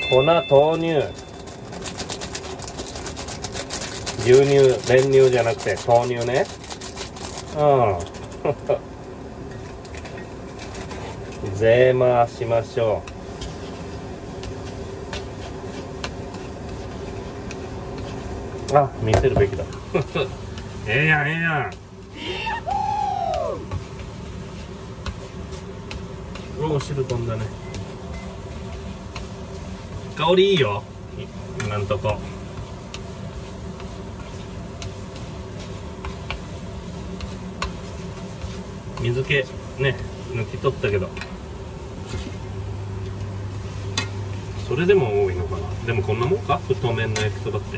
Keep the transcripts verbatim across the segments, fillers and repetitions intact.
粉投入。牛乳、練乳じゃなくて豆乳ね。うんぜ回しましょう。あ、見せるべきだええやんええやん。おお、汁飛んだね。香りいいよ今んとこ。水気ね抜き取ったけど、それでも多いのかな。でもこんなもんか、太麺の焼きそばって。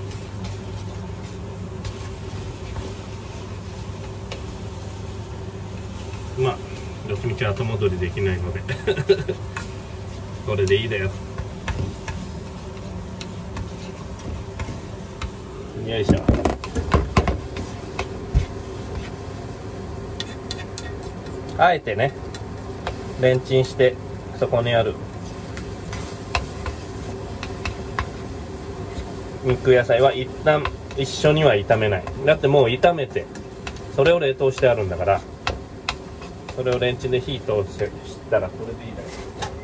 まあどっちみち後戻りできないのでこれでいいだよ。よいしょ。あえてねレンチンしてそこにある肉野菜は一旦一緒には炒めない。だってもう炒めてそれを冷凍してあるんだから、それをレンチンで火通したらそれでいいだよ。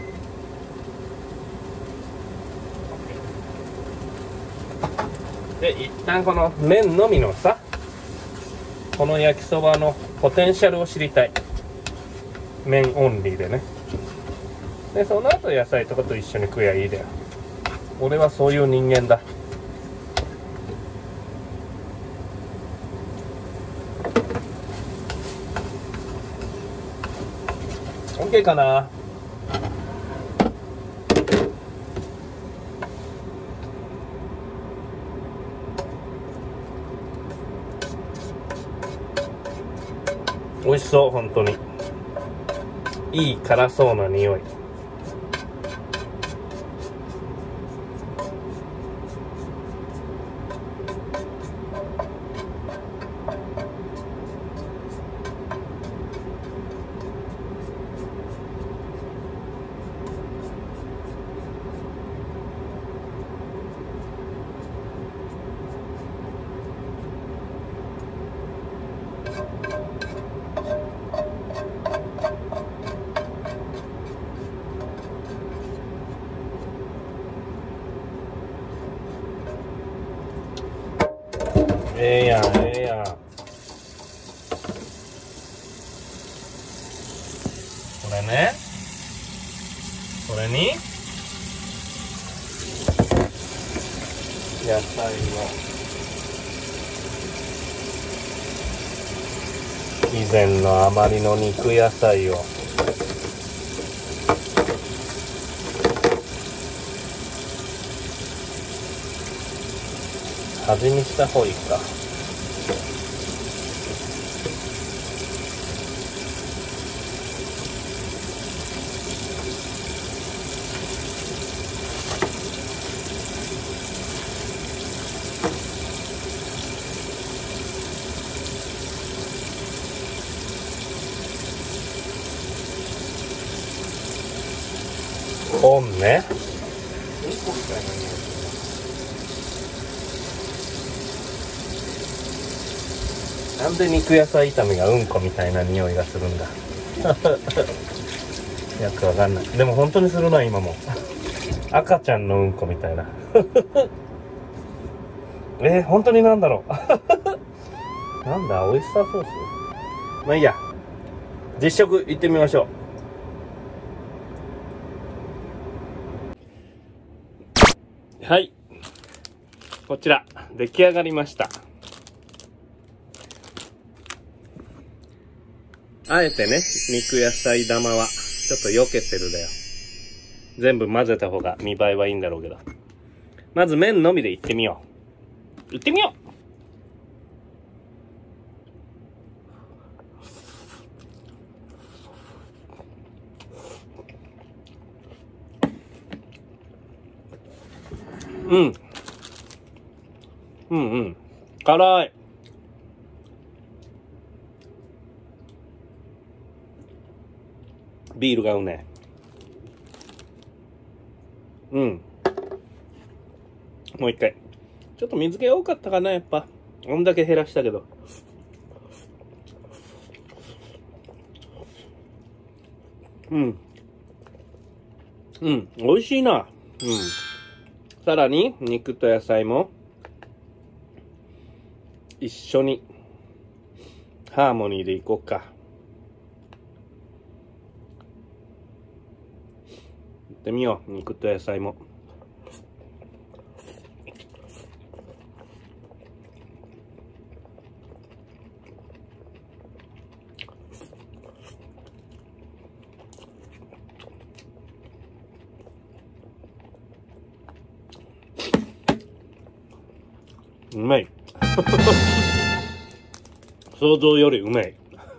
で一旦この麺のみのさ、この焼きそばのポテンシャルを知りたい。麺オンリーでね。でその後野菜とかと一緒に食えばいいだよ。俺はそういう人間だ。OK かな。美味しそう。本当にいい辛そうな匂い。ええやんええやん。これね、これに野菜を以前の余りの肉野菜を端にした方がいいか。オンね。なんで肉野菜炒めがうんこみたいな匂いがするんだよくわかんない。でも本当にするな今も赤ちゃんのうんこみたいなえー、本当になんだろうなんだ、オイスターソース。まあいいや、実食いってみましょう。はい、こちら出来上がりました。あえてね肉野菜玉はちょっと避けてるだよ。全部混ぜた方が見栄えはいいんだろうけど、まず麺のみでいってみよう。いってみよう。うんうんうん、辛い。ビールが合うね。 うん。もう一回。ちょっと水気多かったかな、やっぱ。こんだけ減らしたけど。うん。うん。美味しいな。うん。さらに、肉と野菜も、一緒に、ハーモニーでいこうか。やってみよう。肉と野菜も。うまい。想像よりうまい。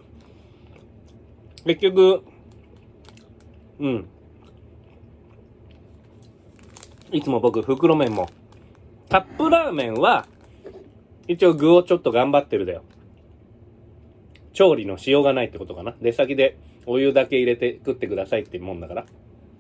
結局、うん。いつも僕、袋麺も。カップラーメンは、一応具をちょっと頑張ってるだよ。調理のしようがないってことかな。出先でお湯だけ入れて食ってくださいってもんだから。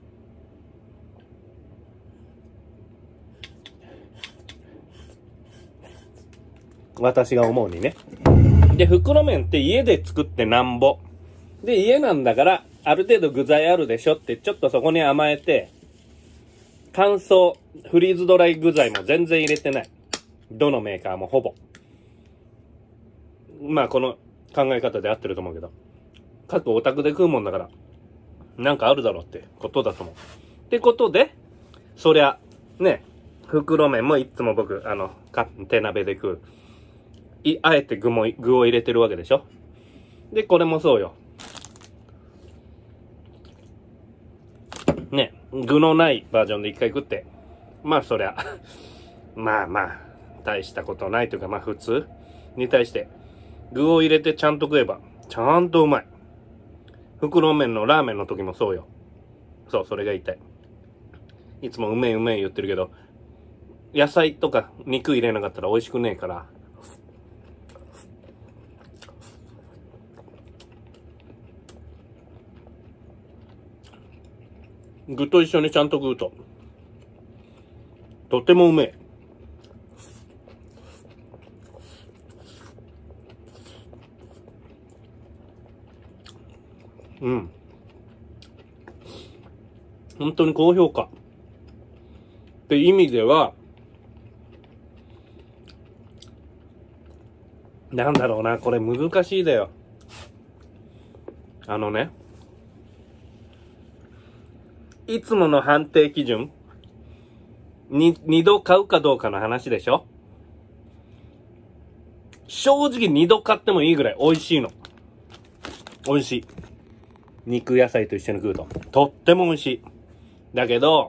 私が思うにね。で、袋麺って家で作ってなんぼ。で、家なんだから、ある程度具材あるでしょって、ちょっとそこに甘えて、乾燥、フリーズドライ具材も全然入れてない。どのメーカーもほぼ。まあ、この考え方で合ってると思うけど。各お宅で食うもんだから、なんかあるだろうってことだと思う。ってことで、そりゃ、ね、袋麺もいつも僕、あの、か手鍋で食う。い、あえて具も、具を入れてるわけでしょ。で、これもそうよ。ね、具のないバージョンで一回食って。まあそりゃ、まあまあ、大したことないというか、まあ普通に対して、具を入れてちゃんと食えば、ちゃんとうまい。袋麺のラーメンの時もそうよ。そう、それが言いたい。いつもうめえうめえ言ってるけど、野菜とか肉入れなかったら美味しくねえから。具と一緒にちゃんと食うと、とてもうめえ。うん。本当に高評価。って意味では、なんだろうな、これ難しいだよ。あのね、いつもの判定基準、に、二度買うかどうかの話でしょ。正直二度買ってもいいぐらい美味しいの。美味しい。肉野菜と一緒に食うと。とっても美味しい。だけど、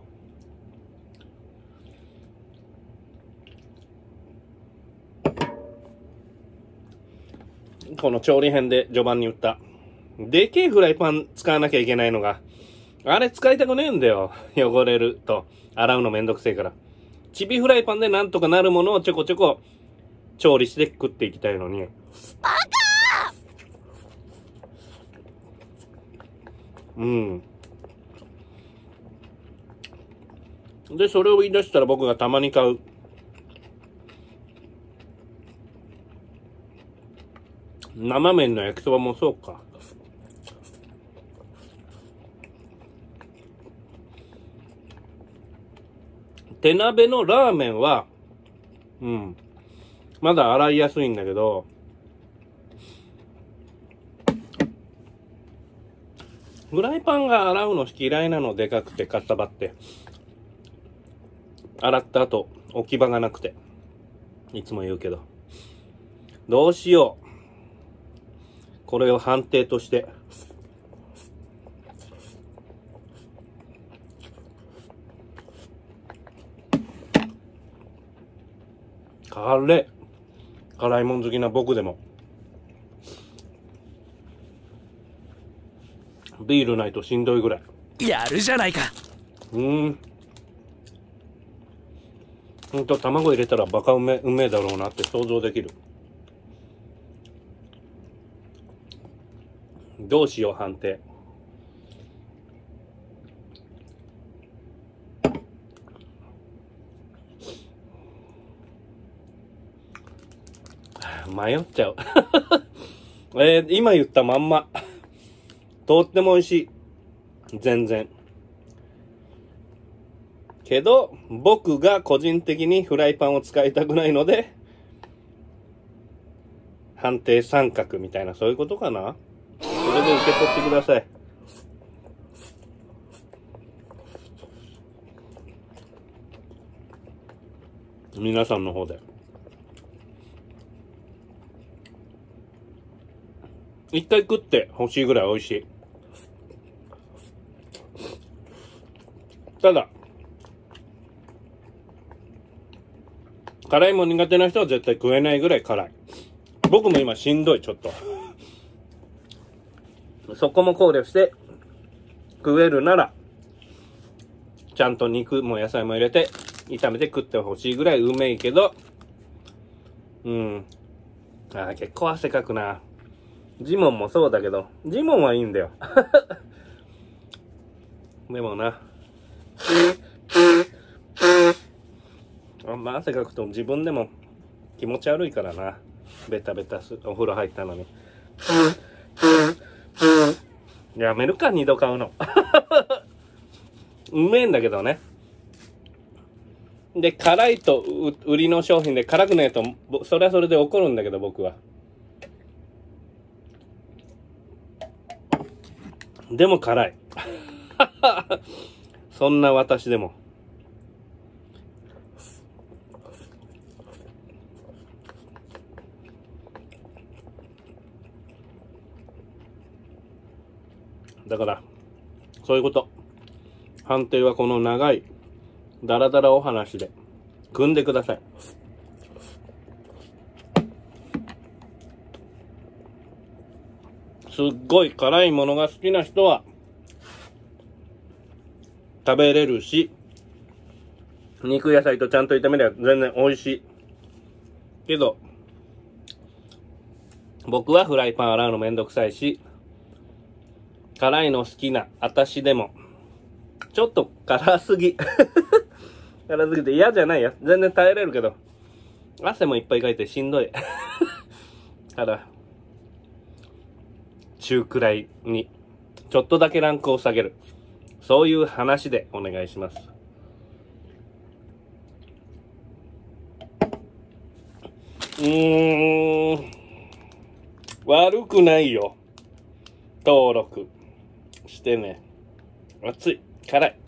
この調理編で序盤に言った。でけえフライパン使わなきゃいけないのが、あれ使いたくねえんだよ。汚れると。洗うのめんどくせえから。チビフライパンでなんとかなるものをちょこちょこ調理して食っていきたいのに。バカー！うん。で、それを言い出したら僕がたまに買う。生麺の焼きそばもそうか。手鍋のラーメンは、うん。まだ洗いやすいんだけど、フライパンが洗うの嫌いなの、でかくてかさばって。洗った後、置き場がなくて。いつも言うけど。どうしよう。これを判定として。辛い。辛いもん好きな僕でも。ビールないとしんどいぐらい。 やるじゃないか。 うーん。ほんと卵入れたらバカうめ、うめえだろうなって想像できる。どうしよう判定。 迷っちゃう。えー、今言ったまんま。とっても美味しい。全然。けど、僕が個人的にフライパンを使いたくないので、判定三角みたいな、そういうことかな。それで受け取ってください。皆さんの方で。一回食って欲しいぐらい美味しい。ただ、辛いもん苦手な人は絶対食えないぐらい辛い。僕も今しんどい、ちょっと。そこも考慮して食えるなら、ちゃんと肉も野菜も入れて炒めて食ってほしいぐらいうめいけど、うん。ああ、結構汗かくな。ジモンもそうだけど、ジモンはいいんだよ。でもな。あんま汗かくと自分でも気持ち悪いからな。ベタベタす、お風呂入ったのに。やめるか、二度買うの。うめえんだけどね。で、辛いと売りの商品で辛くないと、それはそれで怒るんだけど、僕は。でも辛い。そんな私でも。だから、そういうこと。判定はこの長い、ダラダラお話で、組んでください。すっごい辛いものが好きな人は、食べれるし、肉野菜とちゃんと炒めれば全然美味しい。けど、僕はフライパン洗うのめんどくさいし、辛いの好きな私でも、ちょっと辛すぎ。辛すぎて嫌じゃないや。全然耐えれるけど、汗もいっぱいかいてしんどい。から、中くらいに、ちょっとだけランクを下げる。そういう話でお願いします。うーん。悪くないよ。登録してね。熱い。辛い。